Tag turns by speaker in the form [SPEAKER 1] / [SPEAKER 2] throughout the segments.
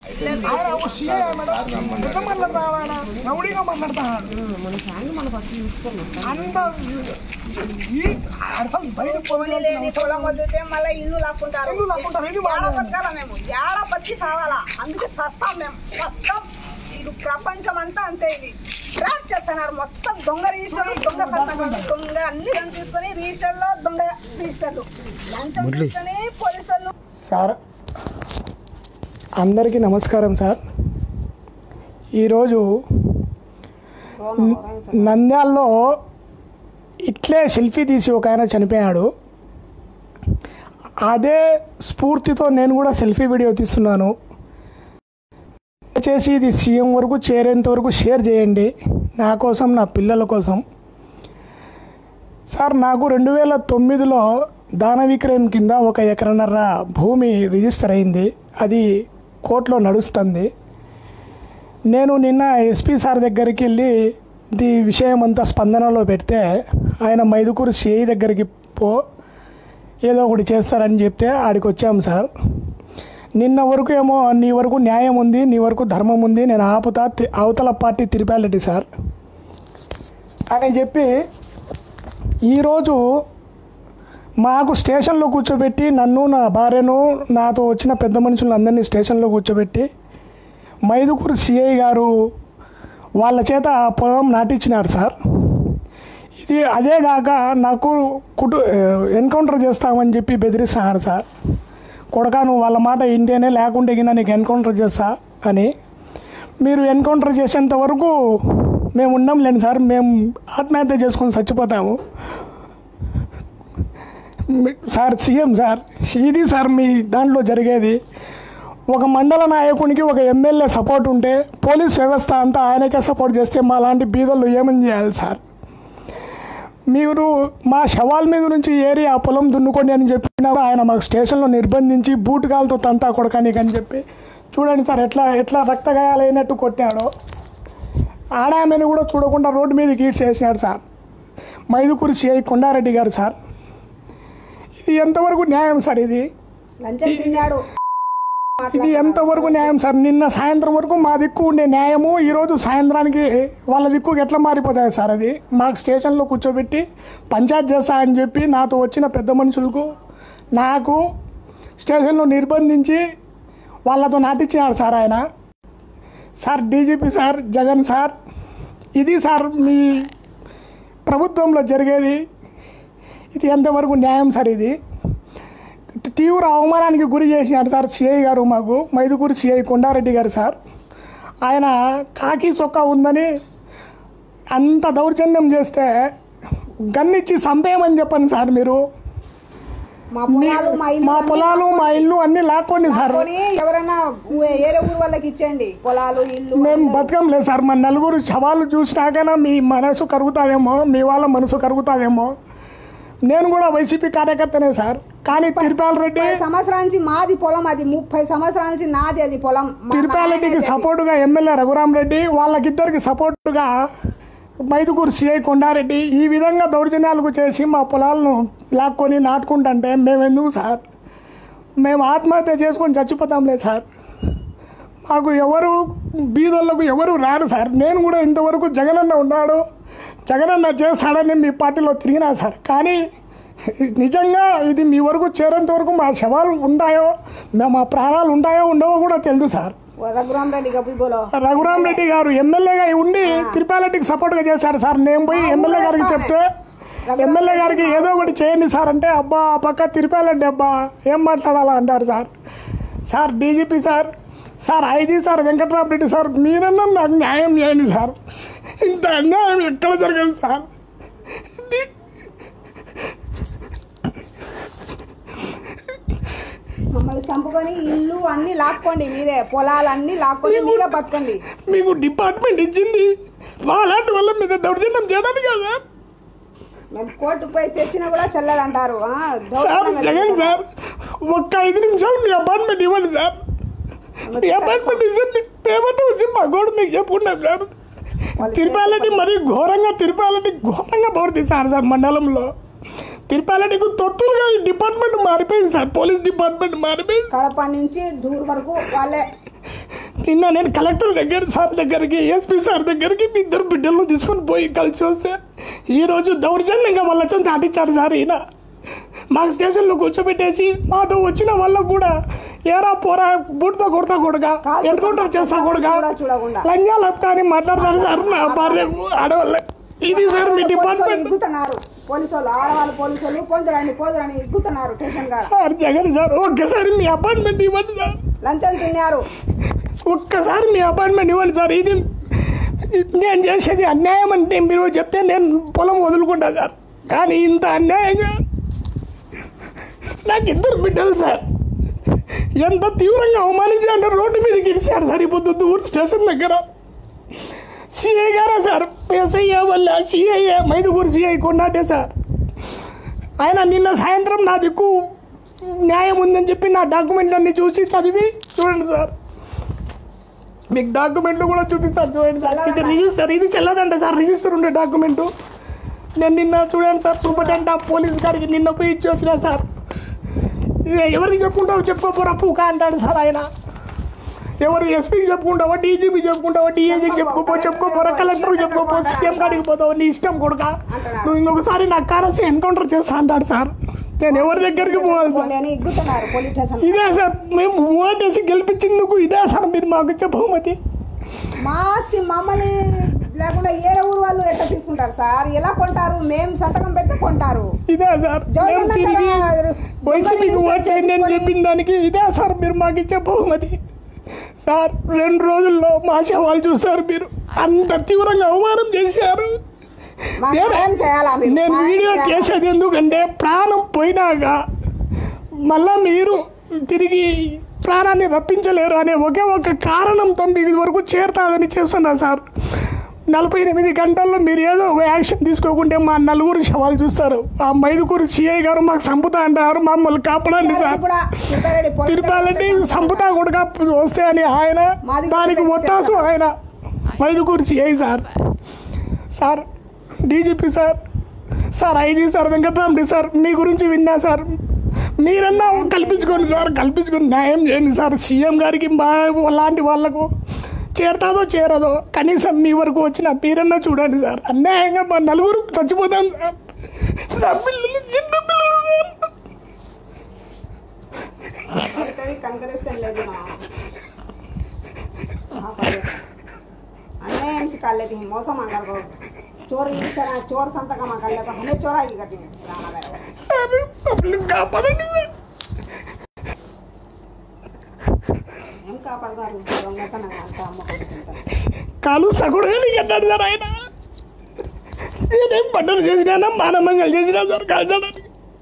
[SPEAKER 1] పొలం వద్దితే మళ్ళీ ఇల్లు లాక్కుంటారు. బతకాల మేము ఏడ బతికి సావాలా, అందుకే సస్తాం మేము మొత్తం. ఇది ప్రపంచం అంతా అంతే. ఇది ట్రాక్ చేస్తున్నారు మొత్తం. దొంగ రిజిస్టర్లు, దొంగ సంతకాలు, దొంగ అన్ని తీసుకొని రిజిస్టర్లో దొంగ రిజిస్టర్లు లంచం తీసుకొని పోలీసులు.
[SPEAKER 2] సార్ అందరికీ నమస్కారం సార్. ఈరోజు నంద్యాలలో ఇట్లే సెల్ఫీ తీసి ఒక ఆయన చనిపోయాడు. అదే స్ఫూర్తితో నేను కూడా సెల్ఫీ వీడియో తీస్తున్నాను. దయచేసి ఇది సీఎం వరకు చేరేంత వరకు షేర్ చేయండి, నా కోసం, నా పిల్లల కోసం. సార్ నాకు 2009లో దాన విక్రయం కింద 1 ఎకరన్నర భూమి రిజిస్టర్ అయింది. అది కోర్టులో నడుస్తుంది. నేను నిన్న ఎస్పీ సార్ దగ్గరికి వెళ్ళి ఈ విషయం అంతా స్పందనలో పెడితే ఆయన మైదుకూరు సిఐ దగ్గరికి ఏదో ఒకటి చేస్తారని చెప్తే ఆడికి వచ్చాము సార్. నిన్న వరకు ఏమో నీ వరకు న్యాయం ఉంది, నీ వరకు ధర్మం ఉంది, నేను ఆపుతా, అవతల పార్టీ తిరిపాలెడ్డి సార్ అని చెప్పి ఈరోజు మాకు స్టేషన్లో కూర్చోబెట్టి, నన్ను, నా భార్యను, నాతో వచ్చిన పెద్ద మనుషులను అందరినీ స్టేషన్లో కూర్చోబెట్టి మైదుకూరు సిఐ గారు వాళ్ళ చేత పొలం నాటించినారు సార్. ఇది అదే కాక నాకు ఎన్కౌంటర్ చేస్తామని చెప్పి బెదిరిస్తున్నారు సార్. కొడకా నువ్వు వాళ్ళ మాట ఇంటేనే, లేకుంటే గిన నీకు ఎన్కౌంటర్ చేస్తా అని. మీరు ఎన్కౌంటర్ చేసేంత వరకు మేము ఉండంలేండి సార్, మేము ఆత్మహత్య చేసుకొని చచ్చిపోతాము సార్. సీఎం సార్, ఇది సార్ మీ దాంట్లో జరిగేది. ఒక మండల నాయకునికి ఒక ఎమ్మెల్యే సపోర్ట్ ఉంటే పోలీస్ వ్యవస్థ అంతా ఆయనకే సపోర్ట్ చేస్తే మా లాంటి బీదలు ఏమని చేయాలి సార్? మీరు మా శవాల మీద నుంచి ఏరి ఆ పొలం దున్నుకోండి అని చెప్పినా ఆయన మాకు స్టేషన్లో నిర్బంధించి బూటుకాలతో తంతా కొడకానికి అని చెప్పి చూడండి సార్ ఎట్లా రక్తగాయాలైనట్టు కొట్టాడో. ఆడామెను కూడా చూడకుండా రోడ్డు మీద గీడ్చేసినాడు సార్ మైదుకూరు సిఐ కొండారెడ్డి గారు సార్. ఇది ఎంతవరకు న్యాయం సార్? ఇది ఎంతవరకు న్యాయం సార్? నిన్న సాయంత్రం వరకు మా దిక్కు ఉండే న్యాయము ఈరోజు సాయంత్రానికి వాళ్ళ దిక్కుకి ఎట్లా మారిపోతాయి సార్? అది మాకు స్టేషన్లో కూర్చోబెట్టి పంచాయత్ చేస్తా అని చెప్పి నాతో వచ్చిన పెద్ద మనుషులకు, నాకు స్టేషన్లో నిర్బంధించి వాళ్ళతో నాటించినాడు సార్ ఆయన. Sir DGP sir, Jagan sir, ఇది సార్ మీ ప్రభుత్వంలో జరిగేది. ఇది ఎంతవరకు న్యాయం సార్? ఇది తీవ్ర అవమానానికి గురి చేసినాడు సార్ సిఐ గారు మాకు, మైదుకూరు సిఐ కొండారెడ్డి గారు సార్. ఆయన కాకి చొక్కా ఉందని అంత దౌర్జన్యం చేస్తే గన్నిచ్చి చంపేయమని చెప్పండి సార్. మీరు మా పొలాలు, మా ఇల్లు అన్ని లాక్కోండి సార్.
[SPEAKER 1] ఎవరైనా ఏరే ఊరు వాళ్ళకి ఇచ్చేయండి పొలాలు, ఇల్లు.
[SPEAKER 2] మేము బతకం లేదు సార్. మా నలుగురు శవాలు చూసినాకైనా మీ మనసు కరుగుతుందేమో, మీ వాళ్ళ మనసు కరుగుతుందేమో. నేను కూడా వైసీపీ కార్యకర్తనే సార్. కానీ తిరుపాల రెడ్డి
[SPEAKER 1] సంవత్సరాల నుంచి మాది పొలం, అది 30 సంవత్సరాల నుంచి నాది అది పొలం.
[SPEAKER 2] తిరుపాల రెడ్డికి సపోర్టుగా ఎమ్మెల్యే రఘురామరెడ్డి, వాళ్ళకిద్దరికి సపోర్టుగా మైదుకూరు సిఐ కొండారెడ్డి ఈ విధంగా దౌర్జన్యాలకు చేసి మా పొలాలను లాక్కొని నాటుకుంటుంటే మేము ఎందుకు సార్? మేము ఆత్మహత్య చేసుకొని చచ్చిపోతాంలే సార్. మాకు ఎవరు బీదోళ్ళకు ఎవరు రారు సార్. నేను కూడా ఇంతవరకు జగనన్న ఉన్నాడు, జగనన్న చేస్తాడని మీ పార్టీలో తిరిగినా సార్. కానీ నిజంగా ఇది మీ వరకు చేరేంత వరకు మా శవాలు ఉంటాయో, మా ప్రాణాలు ఉంటాయో ఉండవో కూడా తెలుసు సార్. రఘురామరెడ్డి గారు ఎమ్మెల్యేగా ఉండి తిరుపాలరెడ్డికి సపోర్ట్గా చేశారు సార్. నేను పోయి ఎమ్మెల్యే గారికి చెప్తే ఎమ్మెల్యే గారికి ఏదో ఒకటి చేయండి సార్ అంటే, అబ్బా ఆ పక్క తిరుపాలరెడ్డి అబ్బా ఏం మాట్లాడాలా అంటారు sir. Sir DGP sir, sir IG sir, Venkatramareddy sir, మీరన్నా నాకు న్యాయం చేయండి సార్. ఇంత అన్యాయం ఎక్కడ జరగదు సార్.
[SPEAKER 1] మమ్మల్ని చంపుకొని ఇల్లు అన్ని లాక్కోండి, మీరే పొలాలన్నీ లాక్కొని మీరే బతకండి.
[SPEAKER 2] మీకు డిపార్ట్మెంట్ ఇచ్చింది వాళ్ళంటి వల్ల మీద దౌర్జన్యం చేయడానికి కదా.
[SPEAKER 1] మేము కోర్టుకు పోయి తెచ్చినా కూడా చెల్లదంటారు
[SPEAKER 2] జగన్ సార్. ఒక్క 5 నిమిషాలు మీ అపార్ట్మెంట్ ఇవ్వండి సార్. మీ అపార్ట్మెంట్ ఇస్తే పేమెంట్ వచ్చి మా గోడు మీకు చెప్పుకుంటాం సార్. తిరుపాలరెడ్డి మరీ ఘోరంగా ప్రవర్తిస్తారు సార్ మండలంలో. తిరుపాలరెడ్డికి తొత్తులుగా డిపార్ట్మెంట్ మారిపోయింది సార్. పోలీస్ డిపార్ట్మెంట్ మారిపోయింది.
[SPEAKER 1] కడప నుంచి దూరం వరకు వాళ్ళే
[SPEAKER 2] నిన్న నేను కలెక్టర్ దగ్గరికి ఎస్పీ సార్ దగ్గరికి మీ ఇద్దరు బిడ్డలను తీసుకొని పోయి కలిసి వస్తే ఈరోజు దౌర్జన్యంగా వాళ్ళ వచ్చి దాటించారు సార్. ఈయన మాకు స్టేషన్లో కూర్చోబెట్టేసి మాతో వచ్చిన వాళ్ళకు కూడా ఏరా పోరా బూట్తో కొడతా కొడుగా ఎన్కౌంటర్ చేస్తా కొడుగా లంజాలు కానీ మాట్లాడతారు సార్. నా భార్య ఆడవాళ్ళ ఇది సార్ మీ డిపార్ట్మెంట్ సార్. జగన్ సార్ ఒక్కసారి మీ అపాయింట్మెంట్ ఇవ్వండి సార్.
[SPEAKER 1] లంచం తిన్నారు
[SPEAKER 2] ఒక్కసారి మీ అపాయింట్మెంట్ ఇవ్వండి సార్. ఇది నేను చేసేది అన్యాయం అంటే మీరు చెప్తే నేను పొలం వదులుకుంటా సార్. కానీ ఇంత అన్యాయంగా నాకు ఇద్దరు బిడ్డలు సార్. ఎంత తీవ్రంగా అవమానించాలంటే రోడ్డు మీదకి ఇచ్చారు సార్. ఇప్పుడు ఊరు స్టేషన్ దగ్గర సిఐ గారా సార్, ఎస్ఐ వల్ల సిఐ మైదుగూరు సిఐ కొన్నాటే సార్. ఆయన నిన్న సాయంత్రం నా దిక్కు న్యాయం ఉందని చెప్పి నా డాక్యుమెంట్లన్నీ చూసి చదివి చూడండి సార్. మీకు డాక్యుమెంట్లు కూడా చూపిస్తాను చూడండి సార్. ఇది రిజిస్టర్, ఇది చెల్లదంట సార్. రిజిస్టర్ ఉండే డాక్యుమెంటు నేను నిన్న చూడండి సార్. సూపరింటెండెంట్ ఆఫ్ పోలీస్ గారికి నిన్న పోయి ఇచ్చి వచ్చినా సార్. ఎవరికి చెప్పుకుంటావు చెప్పుకోపోరా పూకా అంటాడు సార్ ఆయన. ఎవరు ఎస్పీకి చెప్పుకుంటావా, డీజీపీ చెప్పుకుంటావా, డీఏజీకి చెప్పుకోపోరా, కలెక్టర్కి చెప్పుకోపో, సీఎం కాడికి పోతావు, నీ ఇష్టం కొడుక. నువ్వు ఇంకొకసారి నాకు కారసి ఎన్కౌంటర్ చేస్తా అంటాడు సార్. నేను ఎవరి దగ్గరికి పోవాలి సార్? ఇదే సార్ మేము ఓటేసి గెలిపించేందుకు ఇదే సార్ మీరు మాకు ఇచ్చే బహుమతి.
[SPEAKER 1] మమ్మల్ని లేకుండా ఏ ఊరు వాళ్ళు ఎట్లా తీసుకుంటారు సార్? ఎలా కొంటారు? మేము సంతకం పెట్టి కొంటారు.
[SPEAKER 2] ఇదే సార్ వైసీపీకి ఓటేయండి నేను చెప్పిన దానికి ఇదే సార్ మీరు మాకు ఇచ్చే బహుమతి సార్. 2 రోజుల్లో మా శవాలు చూస్తారు మీరు. అంత తీవ్రంగా అవమానం చేశారు. నేను వీడియో చేసేది ఎందుకంటే ప్రాణం పోయినాక మళ్ళా మీరు తిరిగి ప్రాణాన్ని రప్పించలేరు అనే ఒకే ఒక కారణంతో మీకు ఇది వరకు చేరుతాదని చెప్తున్నా సార్. 48 గంటల్లో మీరు ఏదో ఒక యాక్షన్ తీసుకోకుంటే మా 4 శవాలు చూస్తారు. ఆ మైదుకూరు సిఐ గారు మాకు సంపుతా అంటారు, మమ్మల్ని కాపాడండి సార్. తిరుపాలంటే సంపుతా కూడా వస్తే అని ఆయన దానికి ఒత్తాసు ఆయన Mydukur CI sir. Sir DGP sir, sir IG sir, Venkataramareddy sir మీ గురించి విన్నా సార్. మీరన్నా కల్పించుకోండి సార్, కల్పించుకొని న్యాయం చేయండి సార్. సీఎం గారికి లాంటి వాళ్ళకు చేరతాదో చేరదో కనీసం మీ వరకు వచ్చిన మీరన్నా చూడండి సార్. అన్యాయంగా మా 4 చచ్చిపోతాం సార్. పిల్లలు చిన్న పిల్లలు
[SPEAKER 1] సార్. మోసం అంటారు चोर चोर संतका हमें चोरा
[SPEAKER 2] కాలు సగుడుగా నీకు అన్నాడు సార్ ఆయన. నేనేం పంటలు చేసినా మానమంగలు చేసినా సార్ కాల్చడానికి.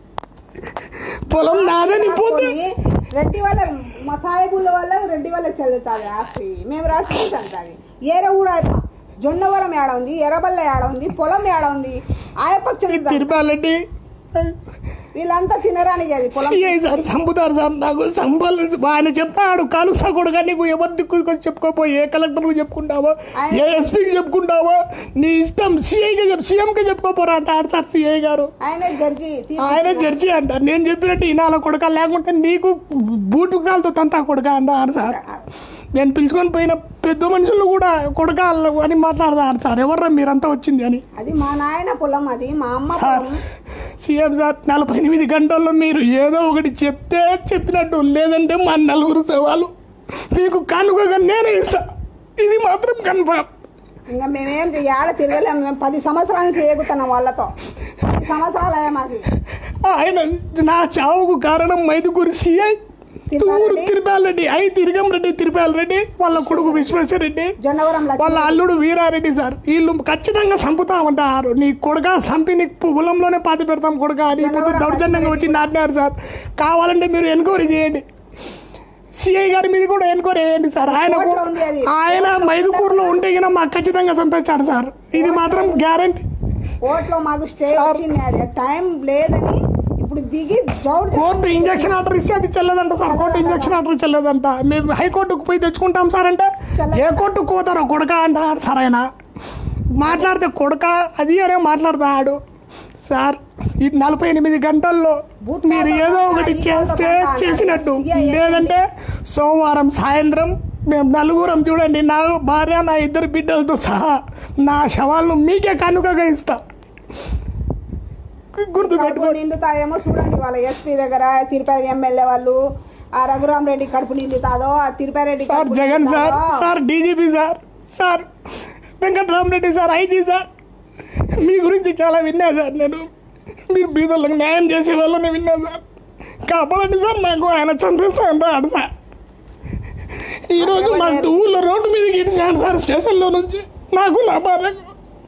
[SPEAKER 2] పొలం నాదని పోతే
[SPEAKER 1] రెడ్డి వాళ్ళ మా సాయిబుల వల్ల రెడ్డి వాళ్ళకి చదువుతుంది ఆస్తి. మేము రాసి చదువుతుంది ఏరే ఊరు ఆయప్ప జొన్నవరం ఏడ ఉంది, ఎర్రబల్ల ఏడ ఉంది, పొలం ఏడ ఉంది, ఆయప్ప
[SPEAKER 2] తిరుపాలండి.
[SPEAKER 1] వీళ్ళంతా తినరానికి అది పొలం
[SPEAKER 2] సార్ చంపుతారు సార్. నాకు సంపాలు ఆయన చెప్తాడు కాలుస్తా కూడా నీకు ఎవరి దిక్కు చెప్పుకోపో, ఏ కలెక్టర్కి చెప్పుకుంటావో, ఏ ఎస్పీకి చెప్పుకుంటావో నీ ఇష్టం. సీఎంకి చెప్పుకోపోరా అంటాడు సార్ సిఐ గారు. ఆయన జడ్జి అంటారు. నేను చెప్పినట్టు ఈనాల కొడుక లేకుంటే నీకు బూటు కాలతో తంతా కొడుక అంటారు సార్. నేను పిలుచుకొని పోయిన పెద్ద మనుషులు కూడా కొడుక అని మాట్లాడతారు సార్. ఎవర్రా మీరంతా వచ్చింది అని.
[SPEAKER 1] అది మా నాయన పొలం, అది మా అమ్మ పొలం.
[SPEAKER 2] సీఎం సార్ 48 గంటల్లో మీరు ఏదో ఒకటి చెప్తే చెప్పినట్టు, లేదంటే మా 4 సవాలు మీకు కానుకగా నేనే ఇస్తా. ఇది మాత్రం కన్ఫర్మ్.
[SPEAKER 1] ఇంకా మేమేం ఏడ తిరగలేము. మేము 10 సంవత్సరాల నుంచి ఎగుతున్నాం వాళ్ళతో. 10 సంవత్సరాలు అయ్యా మాకు.
[SPEAKER 2] ఆయన నా చావుకు కారణం మైదుకూరు సిఐ తిరుపాలరెడ్డి, తిరుపాలరెడ్డి వాళ్ళ కొడుకు విశ్వేశ్వరరెడ్డి, వాళ్ళ అల్లుడు వీరారెడ్డి సార్. వీళ్ళు ఖచ్చితంగా చంపుతామంటారు. నీ కొడుక చంపి నీకు పొలంలోనే పాతి పెడతాం కొడుక అని దౌర్జన్యంగా వచ్చి నాటినారు సార్. కావాలంటే మీరు ఎన్క్వైరీ చేయండి. సిఐ గారి మీద కూడా ఎన్క్వైరీ చేయండి సార్. ఆయన మైదుకూరులో ఉంటే గిన మాకు ఖచ్చితంగా చంపేస్తాడు సార్. ఇది మాత్రం గ్యారంటీ.
[SPEAKER 1] కోర్టులో మాకు స్టే వచ్చింది, టైం లేదని ఇప్పుడు దిగి
[SPEAKER 2] కోర్టు ఇంజక్షన్ ఆర్డర్ ఇస్తే అది చెల్లదంట సార్. కోర్టు ఇంజక్షన్ ఆర్డర్ చెల్లదంట. మేము హైకోర్టుకు పోయి తెచ్చుకుంటాం సార్ అంటే ఏ కోర్టుకు పోతారో కొడుక అంటాడు సార్. ఆయన మాట్లాడితే కొడుక అది అనే మాట్లాడతాడు సార్. ఈ 48 గంటల్లో మీరు ఏదో ఒకటి చేస్తే చేసినట్టు, లేదంటే సోమవారం సాయంత్రం మేము నలుగురం చూడండి, నా భార్య నా 2 బిడ్డలతో సహా నా శవాలను మీకే కానుకగా ఇస్తా. గుర్తుపెట్టుకోండి.
[SPEAKER 1] నిండుతాయేమో చూడండి. వాళ్ళ ఎస్పీ దగ్గర తిరుపతి ఎమ్మెల్యే వాళ్ళు ఆ రఘురామ్ రెడ్డి కడుపు నిండుతాదో, ఆ Tirupati Reddy
[SPEAKER 2] sir Jagan sir, sir DGP sir, sir Venkataramareddy sir, IG sir, మీ గురించి చాలా విన్నా సార్. నేను మీరు బీదోళ్ళకి న్యాయం చేసే వాళ్ళని విన్నా సార్. కాపాడండి సార్, నాకు ఆయన చంపేస్తాను రాడు సార్. ఈరోజు మా ఊళ్ళో రోడ్డు మీదకి ఇచ్చాడు సార్, స్టేషన్లో నుంచి నాకు నా భార్యకు.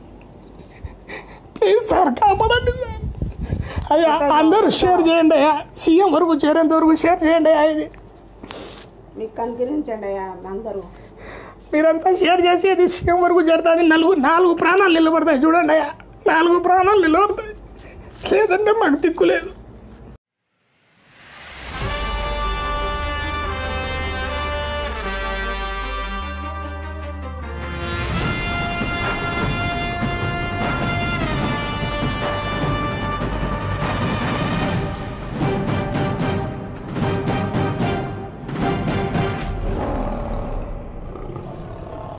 [SPEAKER 2] ప్లీజ్ సార్ కాపాడండి సార్. అయ్యా అందరూ షేర్ చేయండి అయ్యా, సీఎం వరకు చేరేంత వరకు షేర్ చేయండి అయ్యా. ఇది
[SPEAKER 1] మీకు కనికరించండి అయ్యా అందరూ.
[SPEAKER 2] మీరంతా షేర్ చేసి అది సీఎం వరకు చేరుతుంది. 4 ప్రాణాలు నిలబడతాయి చూడండి అయ్యా, 4 ప్రాణాలు నిలబడతాయి. లేదంటే మాకు దిక్కు లేదు.